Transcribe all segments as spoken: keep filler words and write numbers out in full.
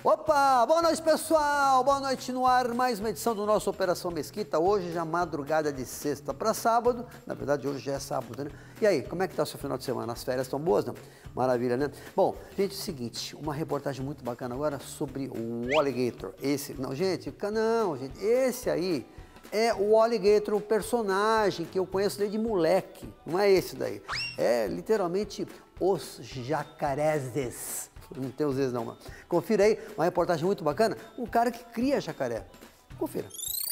Opa, boa noite pessoal, boa noite no ar, mais uma edição do nosso Operação Mesquita, hoje já madrugada de sexta para sábado, na verdade hoje já é sábado, né? E aí, como é que tá o seu final de semana? As férias estão boas, não? Maravilha, né? Bom, gente, é o seguinte, uma reportagem muito bacana agora sobre o Alligator, esse, não gente, não, gente, esse aí é o Alligator, o personagem que eu conheço desde moleque, não é esse daí, é literalmente os jacarés. Não tem os vezes não, mano. Confira aí, uma reportagem muito bacana, um cara que cria jacaré. Confira.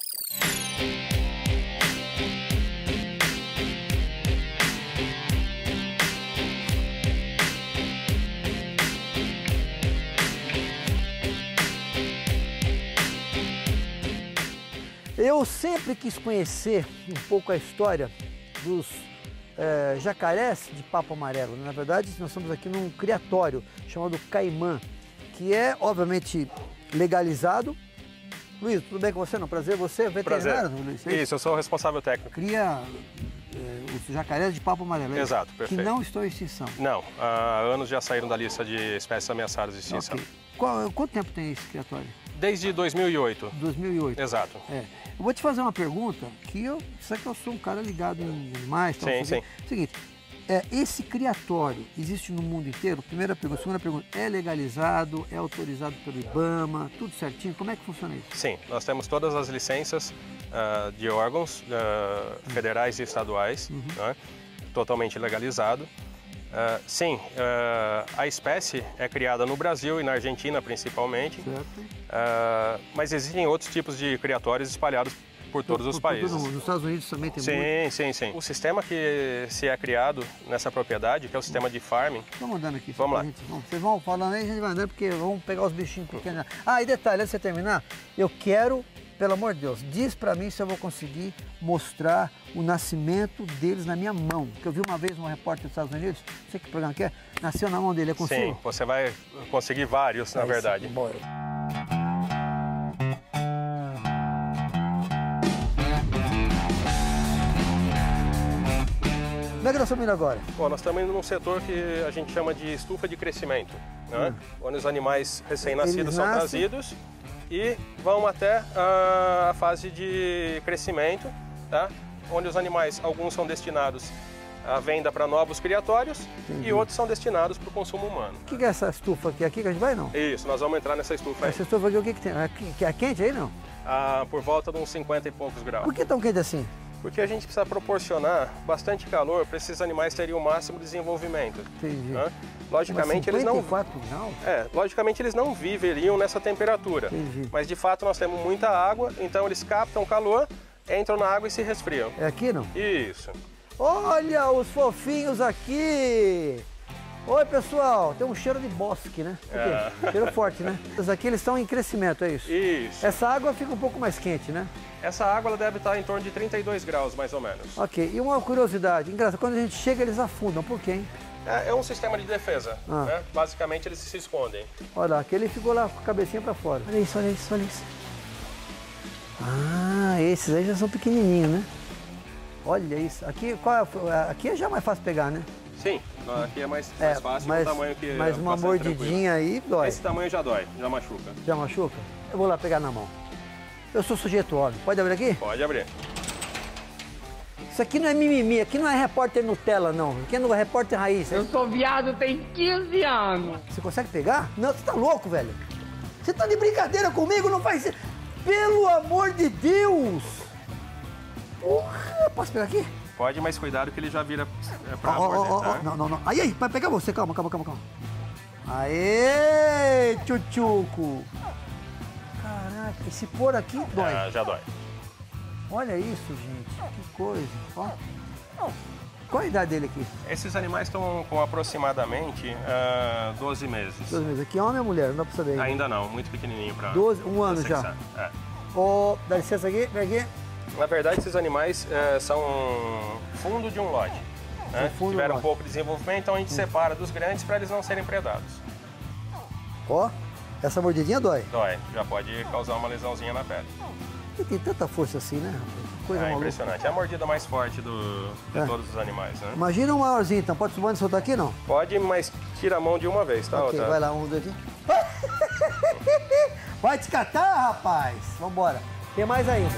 Eu sempre quis conhecer um pouco a história dos É, jacarés de papo amarelo. Na verdade, nós estamos aqui num criatório chamado Caimã, que é, obviamente, legalizado. Luiz, tudo bem com você? Não, prazer, você é veterinário, prazer. Luiz? É isso, eu sou o responsável técnico. Cria é, os jacarés de papo amarelo. Exato, perfeito. Que não estão em extinção. Não, há anos já saíram da lista de espécies ameaçadas de extinção. Okay. Qual, quanto tempo tem esse criatório? Desde dois mil e oito. dois mil e oito. Exato. É. Eu vou te fazer uma pergunta que eu sei que eu sou um cara ligado em animais. Tal, sim, sim. Seguinte, é, esse criatório existe no mundo inteiro? Primeira pergunta. Segunda pergunta, é legalizado, é autorizado pelo IBAMA, tudo certinho? Como é que funciona isso? Sim, nós temos todas as licenças uh, de órgãos uh, federais e estaduais, uhum. né, totalmente legalizado. Uh, sim, uh, a espécie é criada no Brasil e na Argentina principalmente, uh, mas existem outros tipos de criatórios espalhados por todos por, os por, países. Por todo, nos Estados Unidos também tem sim, muito? Sim, sim, sim. O sistema que se é criado nessa propriedade, que é o sistema de farming... Vamos andando aqui. Vamos lá. Gente, vamos, vocês vão falando aí, a gente vai andando, porque vamos pegar os bichinhos pequenos. Ah, e detalhe, antes de você terminar, eu quero... Pelo amor de Deus, diz pra mim se eu vou conseguir mostrar o nascimento deles na minha mão. Porque eu vi uma vez um repórter dos Estados Unidos, não sei que programa que é, nasceu na mão dele, é consigo? Sim, você vai conseguir vários, na é verdade. Isso, bora. Como é que nós estamos indo agora? Bom, nós estamos indo num setor que a gente chama de estufa de crescimento, né? Hum. Onde os animais recém-nascidos são trazidos e vão até a fase de crescimento, tá? Onde os animais, alguns são destinados à venda para novos criatórios. Entendi. E outros são destinados para o consumo humano. O que, que é essa estufa aqui? Aqui que a gente vai, não? Isso, nós vamos entrar nessa estufa aí. Essa estufa aqui, o que, que tem? É, é quente aí, não? Ah, por volta de uns cinquenta e poucos graus. Por que tão quente assim? Porque a gente precisa proporcionar bastante calor para esses animais terem o máximo desenvolvimento. Entendi. Né? Logicamente eles não. graus? É, logicamente eles não viveriam nessa temperatura. Entendi. Mas de fato nós temos muita água, então eles captam calor, entram na água e se resfriam. É aqui, não? Isso. Olha os fofinhos aqui! Oi, pessoal! Tem um cheiro de bosque, né? É. Cheiro forte, né? Esses aqui eles estão em crescimento, é isso? Isso. Essa água fica um pouco mais quente, né? Essa água ela deve estar em torno de trinta e dois graus, mais ou menos. Ok. E uma curiosidade, engraçado, quando a gente chega eles afundam, por quê, hein? É, é um sistema de defesa, ah. né? Basicamente eles se escondem. Olha lá, aquele ficou lá com a cabecinha pra fora. Olha isso, olha isso, olha isso. Ah, esses aí já são pequenininhos, né? Olha isso. Aqui, qual é, aqui já é mais fácil pegar, né? Sim, aqui é mais, mais é, fácil, mas, o tamanho que Mas uma mordidinha aí dói. Esse tamanho já dói, já machuca. Já machuca? Eu vou lá pegar na mão. Eu sou sujeito óleo. Pode abrir aqui? Pode abrir. Isso aqui não é mimimi, aqui não é repórter Nutella, não. Aqui é repórter raiz. Eu sou viado tem quinze anos. Você consegue pegar? Não, você tá louco, velho. Você tá de brincadeira comigo? Não faz... Pelo amor de Deus! Porra, posso pegar aqui? Pode, mas cuidado que ele já vira é, pra oh, oh, oh, oh, Não, não, não. Aí, aí, vai pegar você. Calma, calma, calma, calma. Aê, tchutchuco. Caraca, esse pôr aqui dói. É, já dói. Olha isso, gente. Que coisa. Ó. Qual a idade dele aqui? Esses animais estão com aproximadamente uh, doze meses. doze meses. Aqui é homem ou mulher? Não dá pra saber ainda. Ainda não, muito pequenininho pra... doze, um ano já. É. Oh, dá licença aqui, vem aqui. Na verdade, esses animais uh, são fundo de um lote. Né? Fundo Tiveram um um pouco de desenvolvimento, então a gente hum. separa dos grandes para eles não serem predados. Ó, essa mordidinha dói. Dói, já pode causar uma lesãozinha na pele. E tem tanta força assim, né? Coisa é maluca. Impressionante. É a mordida mais forte do, de é. todos os animais, né? Imagina um maiorzinho, então. Pode subir e soltar aqui, não? Pode, mas tira a mão de uma vez, tá? Ok, Outra. vai lá, um, dois, aqui. Vai te catar, rapaz. Vambora. Tem mais ainda.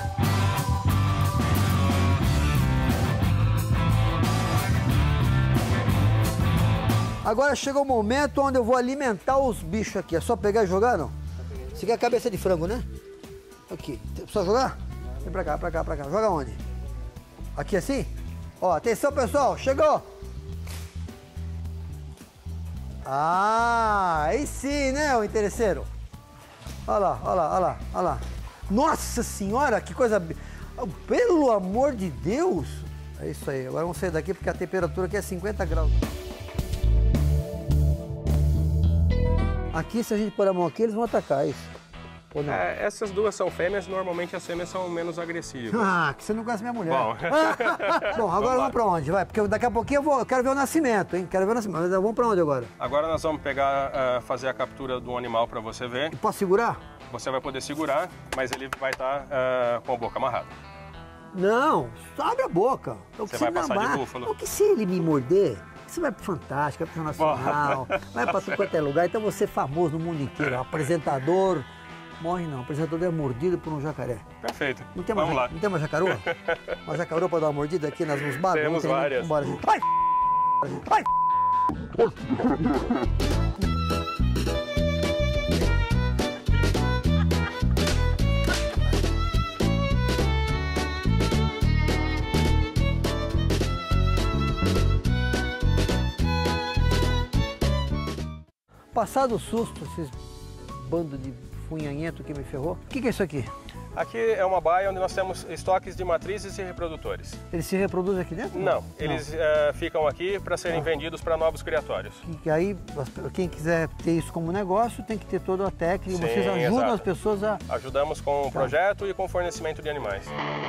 Agora chegou o momento onde eu vou alimentar os bichos aqui. É só pegar e jogar, não? Você quer cabeça de frango, né? Aqui. Só jogar? Vem pra cá, pra cá, pra cá. Joga onde? Aqui assim? Ó, atenção, pessoal. Chegou. Ah, aí sim, né, o interesseiro? Olha lá, olha lá, olha lá, olha lá. Nossa senhora, que coisa... Pelo amor de Deus. É isso aí. Agora vamos sair daqui porque a temperatura aqui é cinquenta graus. Aqui, se a gente pôr a mão aqui, eles vão atacar, é isso? Ou não? É, essas duas são fêmeas, normalmente as fêmeas são menos agressivas. Ah, que você não conhece minha mulher. Bom, Bom agora vamos, vamos pra onde? Vai, porque daqui a pouquinho eu, vou, eu quero ver o nascimento, hein? Quero ver o nascimento. Mas vamos pra onde agora? Agora nós vamos pegar, uh, fazer a captura do animal para você ver. E posso segurar? Você vai poder segurar, mas ele vai estar uh, com a boca amarrada. Não, abre a boca. Você vai passar de búfalo. O que se ele me morder? Você vai pro Fantástico, vai pro Nacional, vai pra tudo quanto é lugar. Então você é famoso no mundo inteiro. Apresentador. Morre não, o apresentador é mordido por um jacaré. Perfeito. Não tem Vamos uma, lá. Não tem uma jacaroa? Uma jacaroa pra dar uma mordida aqui nas nos bagos? Temos várias. Vambora, gente. Ai, ai. Passado o susto, esses bando de funhanhento que me ferrou. O que, que é isso aqui? Aqui é uma baia onde nós temos estoques de matrizes e reprodutores. Eles se reproduzem aqui dentro? Não, Não. eles uh, ficam aqui para serem ah. vendidos para novos criatórios. Que, que aí, quem quiser ter isso como negócio, tem que ter toda a técnica. Sim, vocês ajudam exato. as pessoas a... Ajudamos com o tá. projeto e com o fornecimento de animais.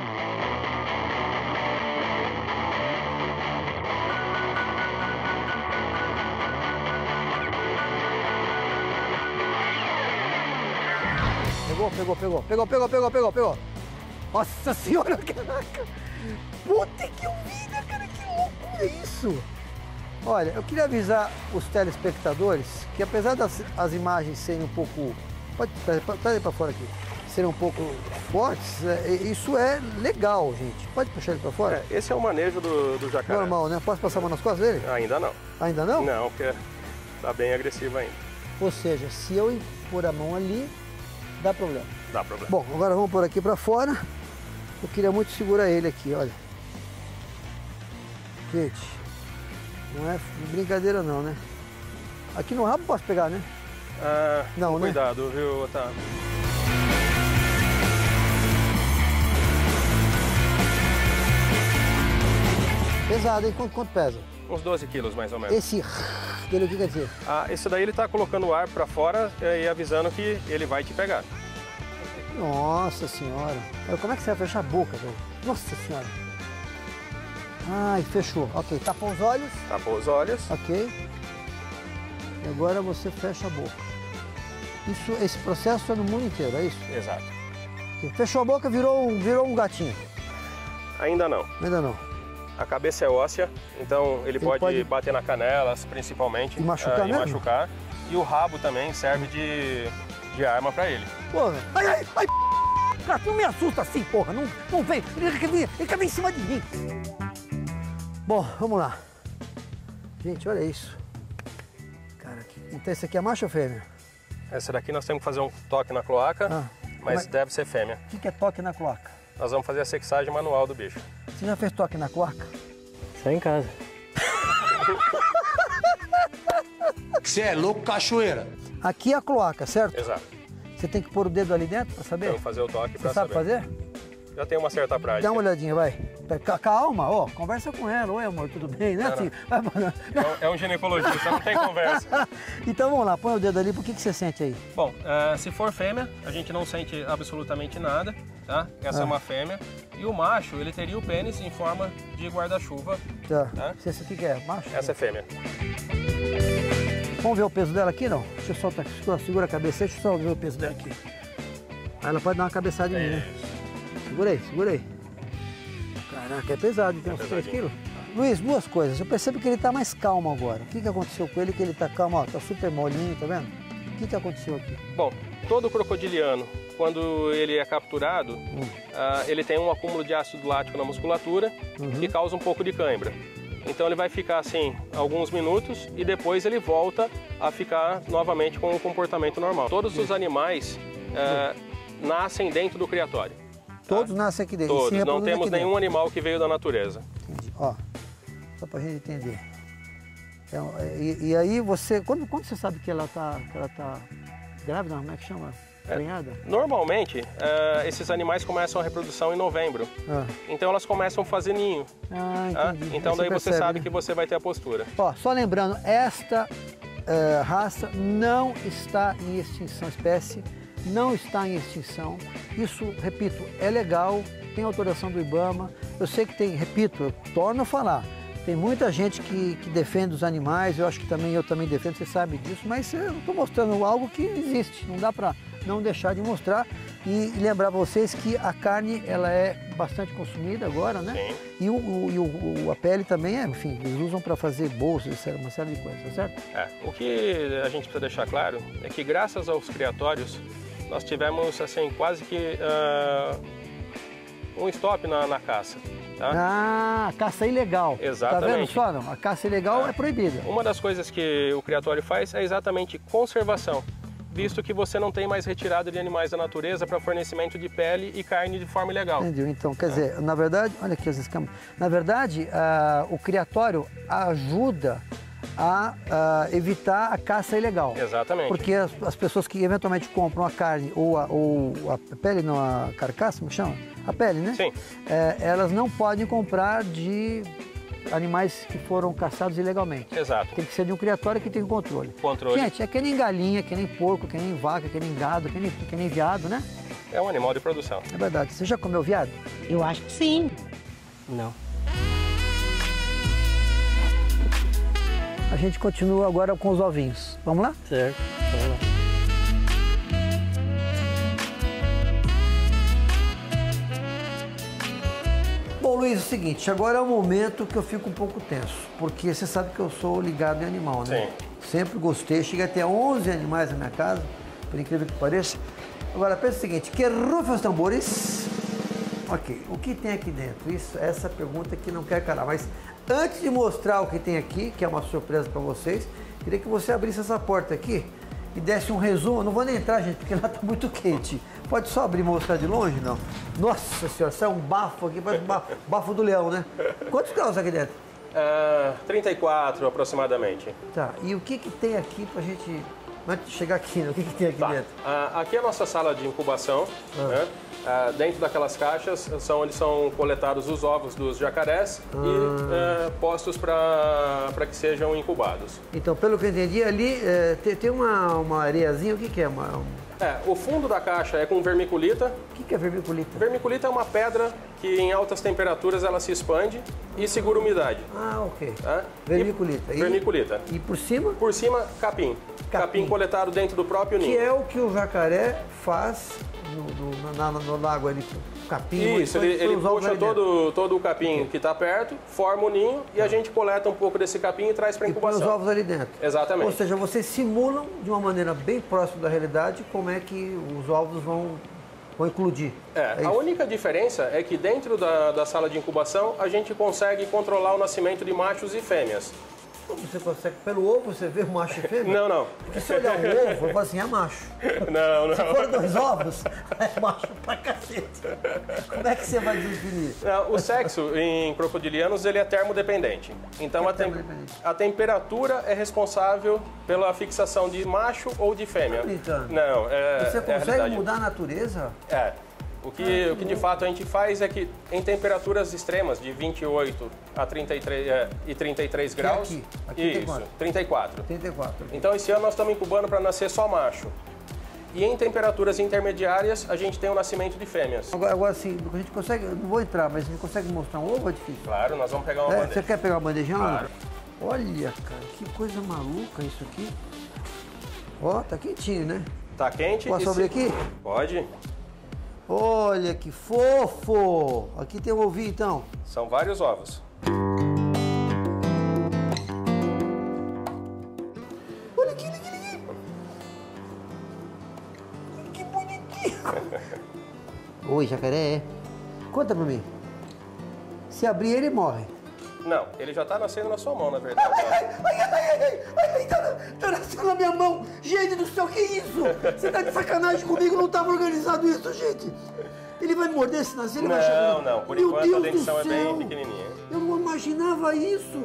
Pegou, pegou, pegou, pegou, pegou, pegou, pegou, pegou. Nossa senhora, caraca. Puta que eu vi, né, cara? Que loucura isso. Olha, eu queria avisar os telespectadores que apesar das as imagens serem um pouco... Pode trazer para fora aqui. Serem um pouco fortes, é, isso é legal, gente. Pode puxar ele para fora? É, esse é o manejo do, do jacaré. Normal, né? Posso passar a mão nas costas dele? Ainda não. Ainda não? Não, porque tá bem agressivo ainda. Ou seja, se eu pôr a mão ali, dá problema. Dá problema. Bom, agora vamos pôr aqui para fora. Eu queria muito segurar ele aqui, olha. Gente, não é brincadeira não, né? Aqui no rabo posso pegar, né? Ah, não, né? Cuidado, viu, Otávio? Pesado, hein? Quanto, quanto pesa? Uns doze quilos, mais ou menos. Esse dele, o que quer dizer? Ah, esse daí ele tá colocando o ar para fora e avisando que ele vai te pegar. Nossa senhora. Como é que você vai fechar a boca, velho? Nossa senhora. Ai, fechou. Ok, tapou os olhos. Tapou os olhos. Ok. E agora você fecha a boca. Isso, esse processo é no mundo inteiro, é isso? Exato. Okay. Fechou a boca, virou um, virou um gatinho. Ainda não. Ainda não. A cabeça é óssea, então ele, ele pode, pode bater na canelas, principalmente. E machucar uh, e mesmo? machucar. E o rabo também serve de, de arma para ele. Porra, ai, ai, ai, cara, tu não me assusta assim, porra, não, não vem, ele quer vir, ele quer vir em cima de mim. Bom, vamos lá. Gente, olha isso. Cara, então esse aqui é macho ou fêmea? Essa daqui nós temos que fazer um toque na cloaca, ah, mas, mas deve ser fêmea. O que, que é toque na cloaca? Nós vamos fazer a sexagem manual do bicho. Você já fez toque na cloaca? Só em casa. Você é louco, cachoeira? Aqui é a cloaca, certo? Exato. Você tem que pôr o dedo ali dentro para saber? Vamos fazer o toque para saber. Você sabe fazer? Já tem uma certa prática. Dá uma olhadinha, vai. Calma, ó, conversa com ela. Oi, amor, tudo bem? Não é assim? É um ginecologista, não tem conversa. Então vamos lá, põe o dedo ali, por que, que você sente aí? Bom, uh, se for fêmea, a gente não sente absolutamente nada, tá? Essa ah. é uma fêmea. E o macho, ele teria o pênis em forma de guarda-chuva. Tá. Tá? Esse aqui que é? Macho? Essa é fêmea. Vamos ver o peso dela aqui, não? Deixa eu soltar, segura a cabeça, deixa eu só ver o peso dela aqui. Aí ela pode dar uma cabeçada em mim, né? Segura aí, segura aí. Caraca, é pesado, tem uns três quilos. Luiz, duas coisas. Eu percebo que ele tá mais calmo agora. O que, que aconteceu com ele que ele tá calmo? Ó, tá super molinho, tá vendo? O que, que aconteceu aqui? Bom, todo crocodiliano, quando ele é capturado, hum. uh, ele tem um acúmulo de ácido lático na musculatura uhum. que causa um pouco de cãibra. Então ele vai ficar assim alguns minutos e depois ele volta a ficar novamente com o comportamento normal. Todos os animais uh, nascem dentro do criatório. Todos tá? nascem aqui dentro? Todos, não temos nenhum dentro. animal que veio da natureza. Entendi. Ó, só pra gente entender. Então, e, e aí você, quando, quando você sabe que ela tá, que ela tá grávida, como é que chama? Prenhada? É, normalmente, uh, esses animais começam a reprodução em novembro. Ah. Então elas começam a fazer ninho. Ah, entendi. Ah? Então aí daí você, você percebe, sabe né? que você vai ter a postura. Ó, só lembrando, esta uh, raça não está em extinção, espécie não está em extinção. Isso, repito, é legal, tem autorização do IBAMA. Eu sei que tem, repito, eu torno a falar, tem muita gente que, que defende os animais, eu acho que também eu também defendo, você sabe disso, mas eu estou mostrando algo que existe, não dá para não deixar de mostrar. E lembrar vocês que a carne, ela é bastante consumida agora, né? Sim. E, o, o, e o, a pele também, é, enfim, eles usam para fazer bolsas, uma série de coisas, tá certo? É, o que a gente precisa deixar claro é que graças aos criatórios, nós tivemos, assim, quase que uh, um stop na, na caça. Tá? Ah, caça ilegal. Exatamente. Tá vendo só, não? A caça ilegal é, é proibida. Uma das coisas que o criatório faz é exatamente conservação, visto que você não tem mais retirada de animais da natureza para fornecimento de pele e carne de forma ilegal. Entendeu? Então, quer dizer, na verdade, olha aqui as escamas. Na verdade, uh, o criatório ajuda a, a evitar a caça ilegal. Exatamente. Porque as, as pessoas que eventualmente compram a carne ou a, ou a pele, não a carcaça, como chama? A pele, né? Sim. É, elas não podem comprar de animais que foram caçados ilegalmente. Exato. Tem que ser de um criatório que tem controle. Controle. Gente, é que nem galinha, que nem porco, que nem vaca, que nem gado, que nem, que nem viado, né? É um animal de produção. É verdade. Você já comeu viado? Eu acho que sim. Não. A gente continua agora com os ovinhos. Vamos lá? Certo. Vamos lá. Bom, Luiz, é o seguinte, agora é o momento que eu fico um pouco tenso, porque você sabe que eu sou ligado em animal, né? Sim. Sempre gostei, cheguei a ter onze animais na minha casa, por incrível que pareça. Agora, pensa o seguinte, que rufa os tambores. Ok, o que tem aqui dentro? Isso, essa pergunta que não quer calar, mas antes de mostrar o que tem aqui, que é uma surpresa para vocês, queria que você abrisse essa porta aqui e desse um resumo. Eu não vou nem entrar, gente, porque lá está muito quente. Pode só abrir e mostrar de longe, não? Nossa senhora, sai um bafo aqui, parece um bafo, bafo do leão, né? Quantos graus aqui dentro? Uh, trinta e quatro aproximadamente. Tá, e o que que tem aqui pra gente... Antes de chegar aqui, né? O que que tem aqui tá. dentro? Uh, aqui é a nossa sala de incubação, ah. né? Uh, dentro daquelas caixas são onde são coletados os ovos dos jacarés ah. e uh, postos para que sejam incubados. Então, pelo que eu entendi, ali é, tem, tem uma, uma areiazinha, o que que é? Uma, um... É, o fundo da caixa é com vermiculita. O que que é vermiculita? Vermiculita é uma pedra que em altas temperaturas ela se expande e segura umidade. Ah, ok. Tá? Vermiculita. E, vermiculita. E por cima? Por cima, capim. capim. Capim coletado dentro do próprio ninho. Que é o que o jacaré faz no, no, na, no lago ali, capim. Isso, ele, ele puxa todo, todo o capim okay. que está perto, forma o ninho e a gente coleta um pouco desse capim e traz para a incubação. E põe os ovos ali dentro. Exatamente. Ou seja, vocês simulam de uma maneira bem próxima da realidade como é que os ovos vão, vão eclodir. É, é a única diferença é que dentro da, da sala de incubação a gente consegue controlar o nascimento de machos e fêmeas. Você consegue, pelo ovo, você vê o macho e fêmea? Não, não. Porque se olhar o ovo, eu falo assim, é macho. Não, não. Se for dois ovos, é macho pra cacete. Como é que você vai definir? Não, o sexo em crocodilianos ele é termodependente. Então é a, tem, termodependente? a temperatura é responsável pela fixação de macho ou de fêmea. Tá brincando? Não, é. Você é consegue a mudar a natureza? É. O que, o que de fato a gente faz é que em temperaturas extremas de vinte e oito a trinta e três, é, e trinta e três graus. Aqui, aqui isso, tem quanto? trinta e quatro. trinta e quatro. Então esse ano nós estamos incubando para nascer só macho. E em temperaturas intermediárias a gente tem o nascimento de fêmeas. Agora, agora assim, a gente consegue, não vou entrar, mas a gente consegue mostrar um ovo ou é difícil? Claro, nós vamos pegar uma É, bandeja. você quer pegar uma bandejão? Claro. Olha, cara, que coisa maluca isso aqui. Ó, tá quentinho, né? Tá quente? Posso e abrir se... aqui? Pode. Olha que fofo! Aqui tem um ovinho, então. São vários ovos. Olha aqui, olha aqui, olha aqui. Oi, jacaré. Conta pra mim. Se abrir, ele morre. Não, ele já tá nascendo na sua mão, na verdade. Ai, ai, ai, ai, ai, ai, ai, tá, tá nascendo na minha mão. Gente do céu, que isso? Você tá de sacanagem comigo? Não tava organizado isso, gente. Ele vai me morder se nascer? Ele não, vai chegar... Não, não. Por Meu enquanto Deus a dentição é do bem céu. pequenininha. Eu não imaginava isso.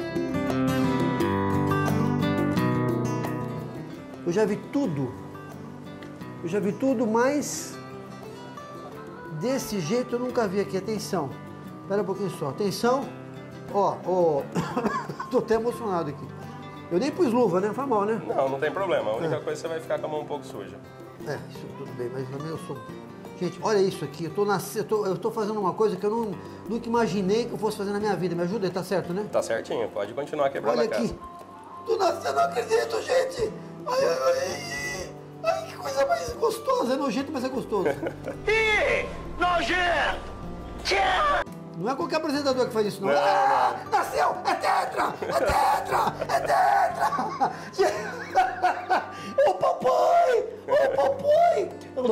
Eu já vi tudo. Eu já vi tudo, mas desse jeito eu nunca vi aqui. Atenção. Espera um pouquinho só. Atenção. Ó, ó. Tô até emocionado aqui. Eu nem pus luva, né? Faz mal, né? Não, não tem problema. A única É. coisa é que você vai ficar com a mão um pouco suja. É, isso tudo bem, mas também eu sou... Gente, olha isso aqui. Eu tô, nasce... eu tô, eu tô fazendo uma coisa que eu não, nunca imaginei que eu fosse fazer na minha vida. Me ajuda aí, tá certo, né? Tá certinho, pode continuar quebrando Olha a casa. aqui. Tô nascendo, não acredito, gente. Ai, ai, ai. Ai, que coisa mais gostosa. É nojento, mas é gostoso. Ih, nojento! Não é qualquer apresentador que faz isso, não. Não, Ah, nasceu! É tetra! É tetra! É tetra! Ô, papai! Ô, papai!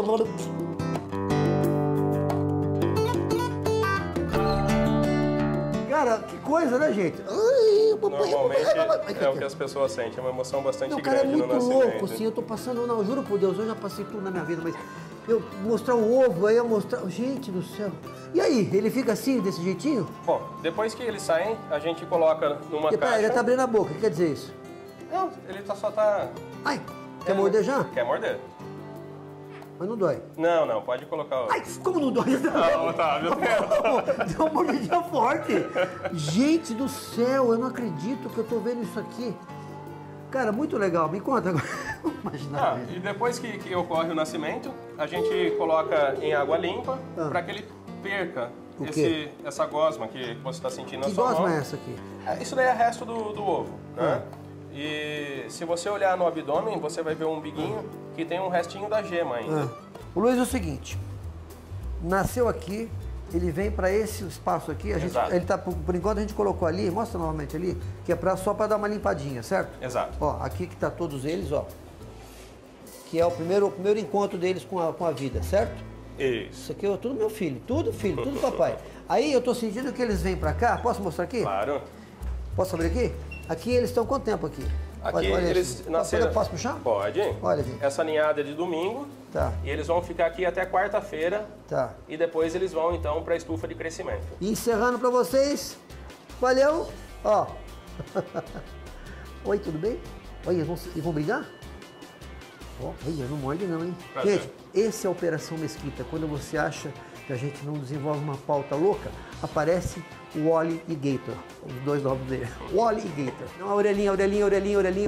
Cara, que coisa, né, gente? Ai, papai, Normalmente papai, papai. Ai, é o que as pessoas sentem, é uma emoção bastante Não, o cara é grande no muito nascimento. louco, assim, eu tô passando, não, eu juro por Deus, eu já passei tudo na minha vida, mas eu mostrar o ovo, aí eu mostrar, gente do céu. E aí, ele fica assim, desse jeitinho? Bom, depois que eles saem, a gente coloca numa E, pera, caixa. ele tá abrindo a boca, o que quer dizer isso? Não, ele tá, só tá... Ai, quer É, morder já? Quer morder. Mas não dói. Não, não, pode colocar o... Ai, como não dói? Não, Otávio. Deu uma mordidinha forte. Gente do céu, eu não acredito que eu tô vendo isso aqui. Cara, muito legal. Me conta agora. Imagina. Ah, e depois que, que ocorre o nascimento, a gente coloca em água limpa Ah. para que ele perca O esse, quê? essa gosma que você está sentindo na Que sua gosma mão. é essa aqui? É, Isso daí é resto do, do ovo, né? Ah. E se você olhar no abdômen, você vai ver um umbiguinho que tem um restinho da gema ainda. Ah. O Luiz é o seguinte, nasceu aqui, ele vem para esse espaço aqui, a gente, Exato. ele tá, por, por enquanto a gente colocou ali, mostra novamente ali, que é pra, só para dar uma limpadinha, certo? Exato. Ó, aqui que tá todos eles, ó, que é o primeiro, o primeiro encontro deles com a, com a vida, certo? Isso. Isso aqui é tudo meu filho, tudo filho, tudo papai. Aí eu tô sentindo que eles vêm para cá, posso mostrar aqui? Claro. Posso abrir aqui? Aqui eles estão quanto tempo aqui? Aqui Olha- olha eles isso. nasceram... Posso puxar? Pode. Olha aqui. Essa ninhada é de domingo. Tá, E eles vão ficar aqui até quarta-feira. tá. E depois eles vão, então, para a estufa de crescimento. E encerrando pra vocês. Valeu. Ó. Oi, tudo bem? Oi, eles vão, eles vão brigar? Ó, olha, não morde não, hein? Prazer. Gente, esse é a Operação Mesquita. Quando você acha que a gente não desenvolve uma pauta louca, aparece o Wally e Gator. Os dois nomes dele. Wally e Gator. Não, a orelhinha, a orelhinha, a orelhinha, a orelhinha.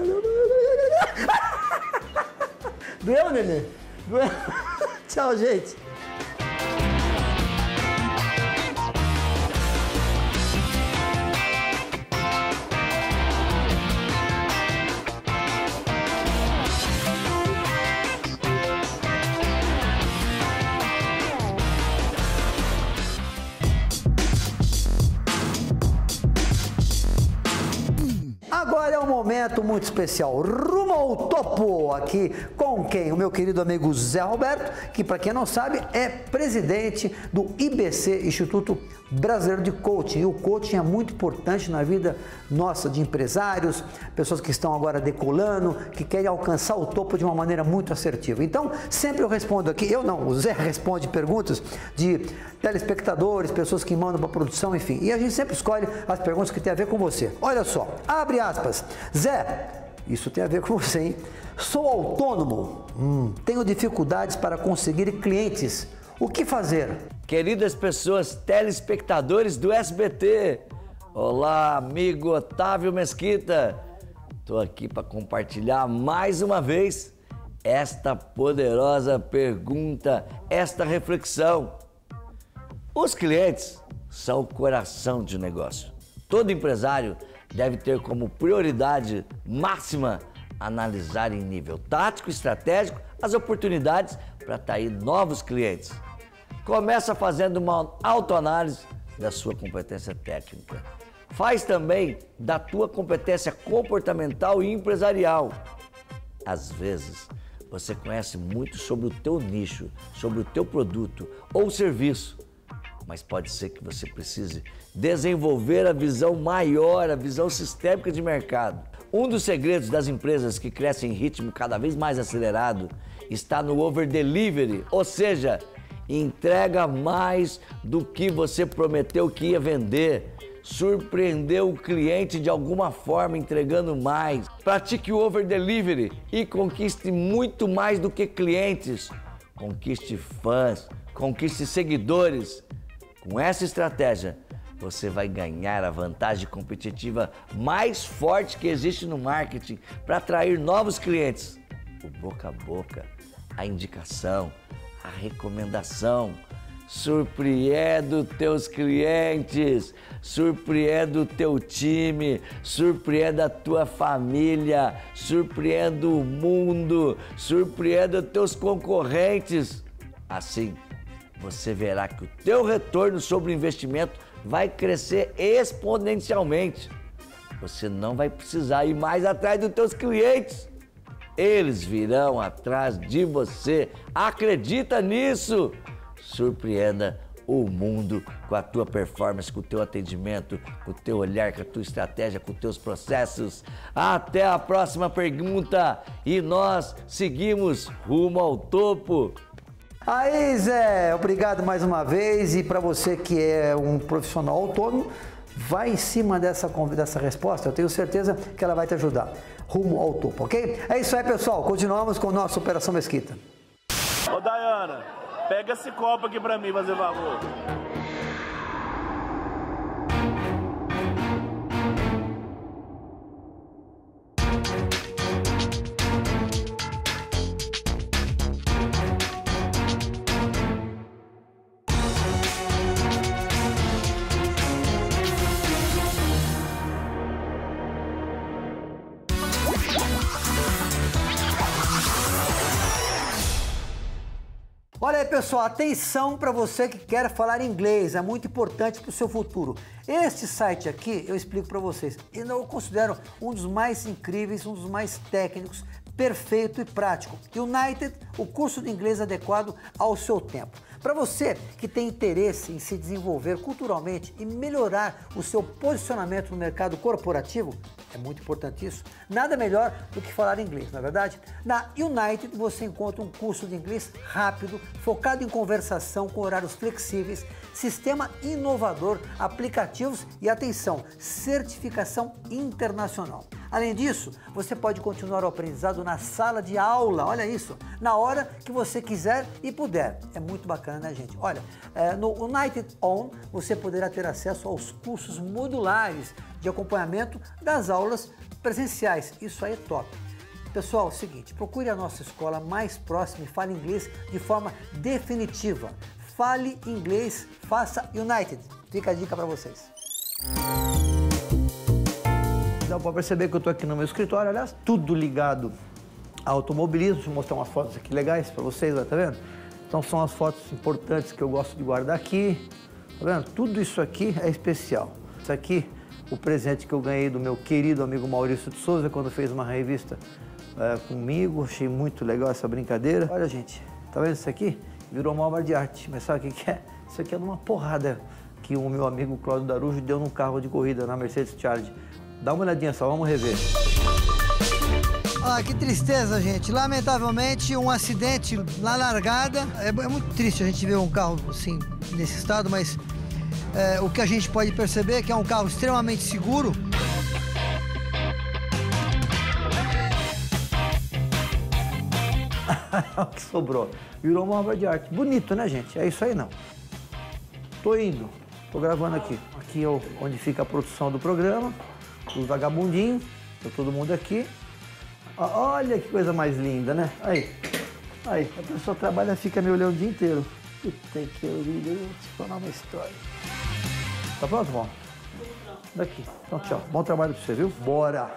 Doeu, nenê? Doeu? Tchau, gente. Agora é um momento muito especial, rumo ao topo, aqui com quem? O meu querido amigo Zé Roberto, que para quem não sabe é presidente do I B C, Instituto Brasileiro de Coaching. E o coaching é muito importante na vida nossa de empresários, pessoas que estão agora decolando, que querem alcançar o topo de uma maneira muito assertiva. Então, sempre eu respondo aqui, eu não, o Zé responde perguntas de telespectadores, pessoas que mandam para a produção, enfim. E a gente sempre escolhe as perguntas que tem a ver com você. Olha só, abre aspas. Zé, isso tem a ver com você, hein? Sou autônomo, hum, tenho dificuldades para conseguir clientes. O que fazer? Queridas pessoas telespectadores do S B T, olá amigo Otávio Mesquita, estou aqui para compartilhar mais uma vez esta poderosa pergunta, esta reflexão. Os clientes são o coração de negócio. Todo empresário deve ter como prioridade máxima analisar em nível tático e estratégico as oportunidades para atrair novos clientes. Começa fazendo uma autoanálise da sua competência técnica. Faz também da tua competência comportamental e empresarial. Às vezes, você conhece muito sobre o teu nicho, sobre o teu produto ou serviço, mas pode ser que você precise desenvolver a visão maior, a visão sistêmica de mercado. Um dos segredos das empresas que crescem em ritmo cada vez mais acelerado está no over delivery, ou seja, entrega mais do que você prometeu que ia vender. Surpreendeu o cliente de alguma forma entregando mais. Pratique o over delivery e conquiste muito mais do que clientes. Conquiste fãs, conquiste seguidores. Com essa estratégia, você vai ganhar a vantagem competitiva mais forte que existe no marketing para atrair novos clientes. O boca a boca, a indicação, a recomendação. Surpreenda os teus clientes, surpreenda o teu time, surpreenda a tua família, surpreenda o mundo, surpreenda os teus concorrentes. Assim, você verá que o teu retorno sobre o investimento vai crescer exponencialmente. Você não vai precisar ir mais atrás dos teus clientes. Eles virão atrás de você. Acredita nisso! Surpreenda o mundo com a tua performance, com o teu atendimento, com o teu olhar, com a tua estratégia, com os teus processos. Até a próxima pergunta e nós seguimos rumo ao topo. Aí, Zé, obrigado mais uma vez. E para você que é um profissional autônomo, vai em cima dessa, dessa resposta. Eu tenho certeza que ela vai te ajudar. Rumo ao topo, ok? É isso aí, pessoal. Continuamos com a nossa Operação Mesquita. Ô, Dayana, pega esse copo aqui pra mim, fazer favor. Olha aí, pessoal, atenção para você que quer falar inglês, é muito importante para o seu futuro. Este site aqui, eu explico para vocês, eu considero um dos mais incríveis, um dos mais técnicos, perfeito e prático. United, o curso de inglês adequado ao seu tempo. Para você que tem interesse em se desenvolver culturalmente e melhorar o seu posicionamento no mercado corporativo, é muito importante isso, nada melhor do que falar inglês, não é verdade? Na United você encontra um curso de inglês rápido, focado em conversação com horários flexíveis, sistema inovador, aplicativos e, atenção, certificação internacional. Além disso, você pode continuar o aprendizado na sala de aula, olha isso, na hora que você quiser e puder. É muito bacana, né, gente? Olha, é, no United On você poderá ter acesso aos cursos modulares de acompanhamento das aulas presenciais. Isso aí é top. Pessoal, é o seguinte, procure a nossa escola mais próxima e fale inglês de forma definitiva. Fale inglês, faça United. Fica a dica para vocês. Dá para perceber que eu estou aqui no meu escritório, aliás, tudo ligado a automobilismo. Deixa eu mostrar umas fotos aqui legais para vocês, ó, tá vendo? Então são as fotos importantes que eu gosto de guardar aqui, tá vendo? Tudo isso aqui é especial. Isso aqui, o presente que eu ganhei do meu querido amigo Maurício de Souza, quando fez uma revista é, comigo, achei muito legal essa brincadeira. Olha, gente, tá vendo isso aqui? Virou uma obra de arte, mas sabe o que que é? Isso aqui é uma porrada que o meu amigo Cláudio Darujo deu num carro de corrida, na Mercedes Charge. Dá uma olhadinha só, vamos rever. Ah, que tristeza, gente. Lamentavelmente, um acidente na largada. É, é muito triste a gente ver um carro assim, nesse estado, mas é, o que a gente pode perceber é que é um carro extremamente seguro. O que sobrou? Virou uma obra de arte. Bonito, né, gente? É isso aí, não. Tô indo. Tô gravando aqui. Aqui é onde fica a produção do programa. Os vagabundinhos. Tá todo mundo aqui. Olha que coisa mais linda, né? Aí. Aí. A pessoa trabalha e fica me olhando o dia inteiro. Puta que eu vou te falar uma história. Tá pronto, Val? Daqui. Então, tchau. Bom trabalho pra você, viu? Bora!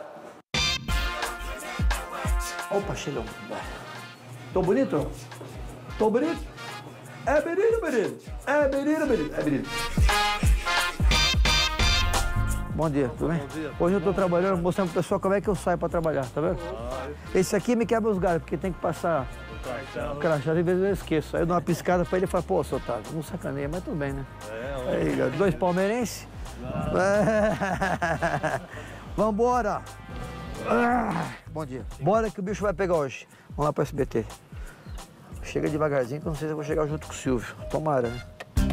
Opa, chegou. Tô bonito? Tô bonito? É menino, menino. É menino, menino. É menino. Bom dia, tudo bem? Bom dia. Hoje eu tô trabalhando, mostrando pro pessoal como é que eu saio pra trabalhar, tá vendo? Esse aqui me quebra os galhos, porque tem que passar o crachá, às vezes eu esqueço. Aí eu dou uma piscada pra ele e falo, pô, seu Otávio, não sacaneia, mas tudo bem, né? Aí, dois palmeirenses. É. Vambora! Ah, bom dia. Bora que o bicho vai pegar hoje. Vamos lá pro S B T. Chega devagarzinho, que eu não sei se eu vou chegar junto com o Silvio. Tomara, né?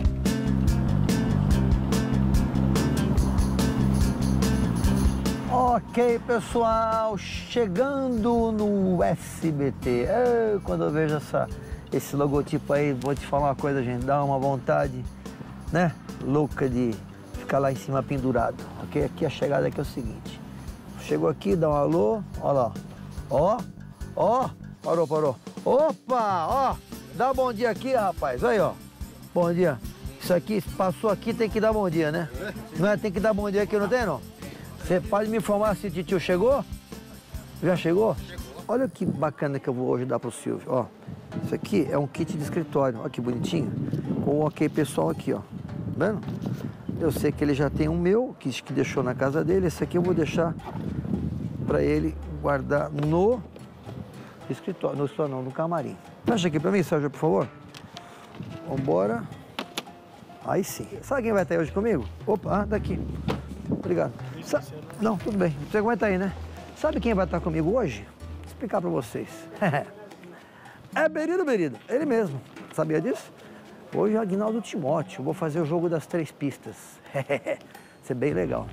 Ok, pessoal, chegando no S B T. Eu, quando eu vejo essa, esse logotipo aí, vou te falar uma coisa, gente, dá uma vontade, né, louca de ficar lá em cima pendurado. Ok, aqui a chegada aqui é o seguinte. Chegou aqui, dá um alô, ó lá, ó, ó, parou, parou. Opa, ó, dá um bom dia aqui, rapaz, aí, ó, bom dia. Isso aqui, passou aqui, tem que dar bom dia, né? Não é, tem que dar bom dia aqui, não tem, não? Você pode me informar se o tio chegou? Já chegou? Chegou. Olha que bacana que eu vou hoje dar pro Silvio, ó. Isso aqui é um kit de escritório, olha que bonitinho. Com o ok pessoal aqui, ó. Tá vendo? Eu sei que ele já tem um meu, que, que deixou na casa dele. Esse aqui eu vou deixar pra ele guardar no escritório. No escritório não, no camarim. Fecha aqui pra mim, Sérgio, por favor. Vambora. Aí sim. Sabe quem vai estar aí hoje comigo? Opa, ah, daqui. Obrigado. Sa não, tudo bem. Você aguenta aí, né? Sabe quem vai estar comigo hoje? Vou explicar pra vocês. É Berido Berido, ele mesmo. Sabia disso? Hoje é Aguinaldo Timóteo. Vou fazer o jogo das três pistas. Vai ser bem legal.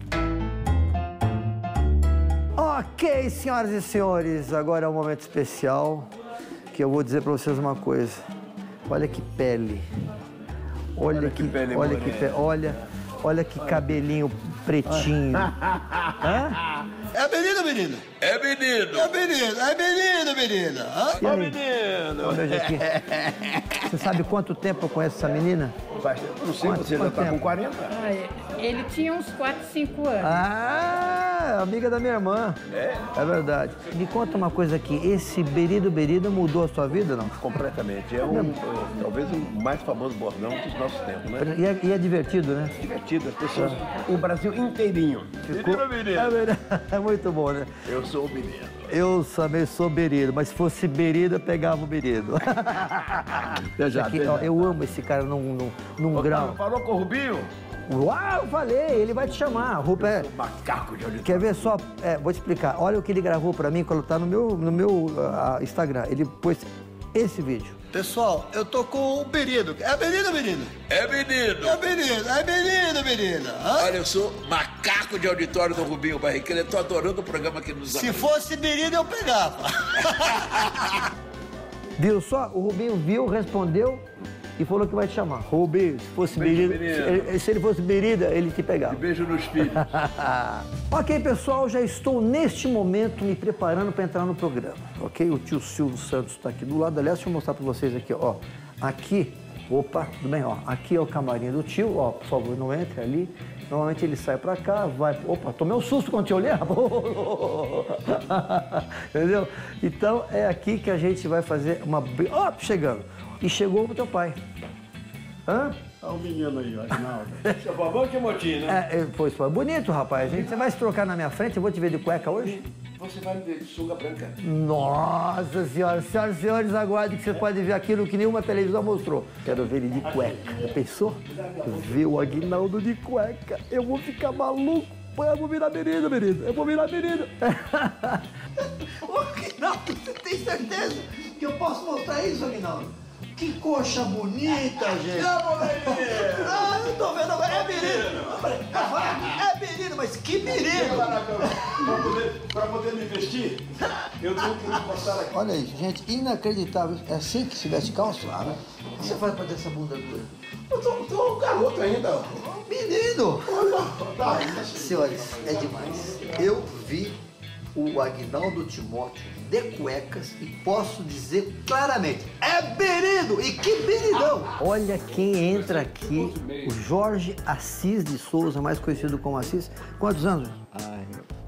Ok, senhoras e senhores, agora é um momento especial que eu vou dizer pra vocês uma coisa. Olha que pele. Olha, olha que, que pele, olha que pele. Olha, olha que cabelinho pretinho. Hã? É menino, menino? É menino. É menino, é menino, menina. Ó, oh, menino. Olha hoje aqui. Você sabe quanto tempo eu conheço essa menina? Não sei, você já tá com quarenta? Ah, ele tinha uns quatro, cinco anos. Ah, amiga da minha irmã. É? É verdade. Me conta uma coisa aqui, esse Berido Berido mudou a sua vida, não? Completamente. É um, talvez o mais famoso bordão dos nossos tempos, né? E é, e é divertido, né? Divertido, as pessoas, o Brasil inteirinho. Ficou... Menino, é, é muito bom, né? Eu sou o menino. Eu também sou Berido, mas se fosse Berido, eu pegava o Berido. já, aqui, ó, eu amo esse cara num, num, num Ô, grau. Falou com o Rubinho? Uau, eu falei, ele vai te chamar. Rupa, é... Macaco de auditório. Quer ver só? É, vou te explicar. Olha o que ele gravou pra mim quando tá no meu, no meu uh, Instagram. Ele pôs esse vídeo. Pessoal, eu tô com o Berido. É Berido, menino? É menino. É menino, é menino, menina. Hã? Olha, eu sou macaco de auditório do Rubinho Barrichello. Eu tô adorando o programa que nos... Se fosse Berido, eu pegava. Viu só? O Rubinho viu, respondeu e falou que vai te chamar. Rubinho, se fosse Berido, se, se ele fosse Berida, ele te pegava. E beijo nos filhos. Ok, pessoal, já estou neste momento me preparando para entrar no programa, ok? O tio Silvio Santos está aqui do lado. Aliás, deixa eu mostrar para vocês aqui, ó. Aqui, opa, tudo bem, ó. Aqui é o camarim do tio, ó, por favor, não entre ali. Normalmente ele sai pra cá, vai... Opa, tomei um susto quando te olhei. Entendeu? Então, é aqui que a gente vai fazer uma... Ó, chegando. E chegou o teu pai. Hã? Olha o menino aí, ó, Aguinaldo. Seu vovô que motinho, né? É, pois foi. Bonito, rapaz. Você vai se trocar na minha frente? Eu vou te ver de cueca hoje? Você vai me ver de sunga branca. Nossa senhora, senhoras e senhores, aguardem que você pode ver aquilo que nenhuma televisão mostrou. Quero ver ele de cueca. Já pensou? Ver o Aguinaldo de cueca. Eu vou ficar maluco. Eu vou virar menino, menino. Eu vou virar menino. Ô, Aguinaldo, você tem certeza que eu posso mostrar isso, Aguinaldo? Que coxa bonita, gente! Ah, eu tô vendo agora, é menino! É menino, mas que menino! Pra poder, pra poder me vestir, eu tenho que encostar aqui. Olha isso, gente, inacreditável. É assim que se veste calça? Né? O que você faz pra ter essa bunda dura? Eu tô, tô um garoto ainda. Menino! Senhores, é demais. Eu vi o Aguinaldo Timóteo de cuecas e posso dizer claramente, é Berido! E que beridão! Olha quem entra aqui, o Jorge Assis de Souza, mais conhecido como Assis. Quantos anos? Ai,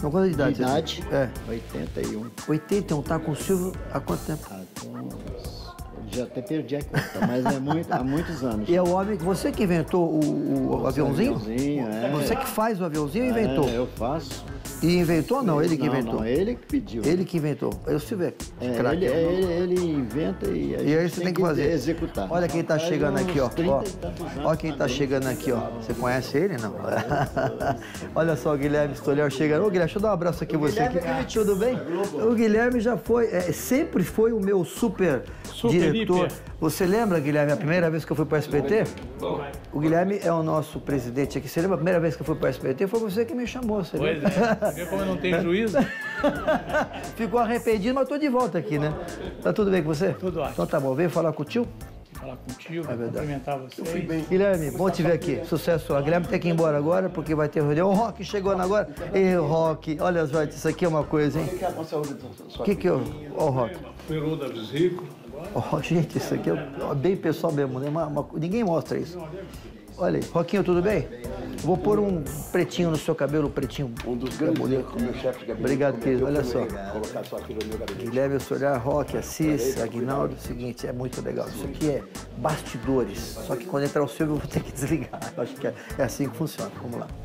Então, qual a idade? Idade? É. oitenta e um. oitenta e um, tá com o Silvio há quanto tempo? Ah, com... Já até perdi a conta, mas é muito, há muitos anos. E é o homem, você que inventou o, o aviãozinho? aviãozinho, é. Você que faz o aviãozinho ou inventou? É, eu faço. E inventou ou não? Ele que não, inventou? Não, ele que pediu. Ele que inventou. Eu se vê. É, ele, ele, ele inventa e a E gente aí você tem que fazer. executar. Olha quem tá Faz chegando aqui, ó. uns Ó. trinta e tantos anos Olha quem tá chegando aqui, ó. Você conhece ele, não? Olha só o Guilherme Stoliar chegando. Ô, Guilherme, deixa eu dar um abraço aqui você aqui. Tudo bem? O Guilherme já foi, é, sempre foi o meu super, super diretor. Hiper. Você lembra, Guilherme, a primeira vez que eu fui para o S B T? O Guilherme é o nosso presidente aqui. Você lembra a primeira vez que eu fui para o S B T? Foi você que me chamou. Você pois lembra? é. Vê como eu não tenho juízo? Ficou arrependido, mas tô de volta aqui, né? Tá tudo bem com você? Tudo ótimo. Então tá bom. Veio falar com o tio? Falar com o tio, é cumprimentar você. Eu fui bem. Guilherme, bom te ver aqui. Sucesso lá. Guilherme tem que ir embora agora, porque vai ter reunião. O Rock chegando agora. Ei, Rock, olha só, isso aqui é uma coisa, hein? O que que eu... Ó, o Rock. Peru da Rico. Oh, gente, isso aqui é bem pessoal mesmo, né? Uma, uma, ninguém mostra isso. Olha aí. Roquinho, tudo bem? Vou pôr um pretinho no seu cabelo, pretinho. Um dos grandes bonito. Meu chefe de gabinete. Obrigado, querido. Olha só. Colocar sua filha no meu gabinete. Guilherme Stoliar, Roque, Assis, Aguinaldo. Seguinte, é muito legal. Isso aqui é bastidores. Só que quando entrar o Silvio, eu vou ter que desligar. Eu acho que é, é assim que funciona. Vamos lá.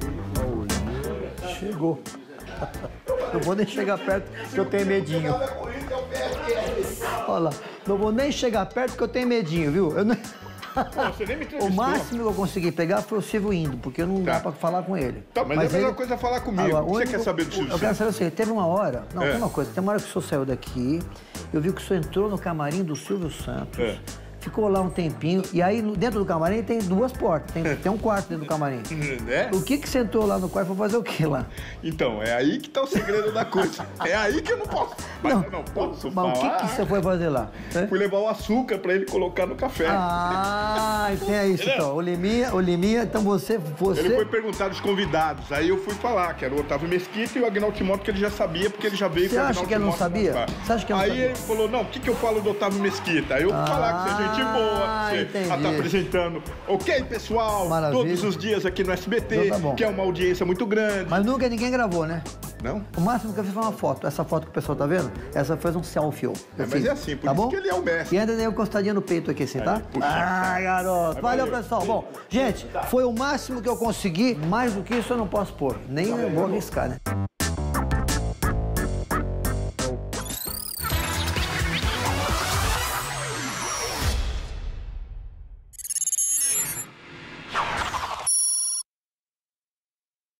Chegou. Não vou nem chegar perto, que eu tenho medinho. Olha lá. Não vou nem chegar perto, que eu tenho medinho, viu? Eu não... Pô, você nem me o máximo que eu consegui pegar foi o Silvio indo, porque não tá. dá pra falar com ele. Tá, mas, mas é a melhor ele... coisa é falar comigo. Agora, o que você quer saber do Silvio? Eu quero saber assim, teve uma hora... Não, é. tem uma coisa. Tem uma hora que o senhor saiu daqui, eu vi que o senhor entrou no camarim do Silvio Santos, é. ficou lá um tempinho, e aí dentro do camarim tem duas portas, tem, tem um quarto dentro do camarim. É? O que que você entrou lá no quarto pra fazer o que lá? Então, é aí que tá o segredo da coisa. É aí que eu não posso... Mas não, eu não posso mas falar. Mas o que que você foi fazer lá? É? Fui levar o açúcar pra ele colocar no café. Ah, tem isso então. O Liminha, o Liminha, então você, você... Ele foi perguntar dos convidados, aí eu fui falar que era o Otávio Mesquita e o Aguinaldo Timóteo, que ele já sabia, porque ele já veio você com o acha que ele não sabia? Você acha que ele não aí sabia? ele falou, não, o que que eu falo do Otávio Mesquita? Aí eu vou ah, falar que você é gente boa, você tá apresentando. Ok, pessoal? Maravilha. Todos os dias aqui no S B T, então tá bom. Que é uma audiência muito grande. Mas nunca ninguém gravou, né? Não? O máximo que eu fiz foi uma foto. Essa foto que o pessoal tá vendo, essa foi um selfie. Eu é, mas é assim, por tá isso bom? que ele é o mestre. E ainda dei uma encostadinha no peito aqui, assim, tá? Aí, puxa, ah, garoto. Valeu, valeu, pessoal. Bom, gente, foi o máximo que eu consegui. Mais do que isso eu não posso pôr. Nem eu vou arriscar, né?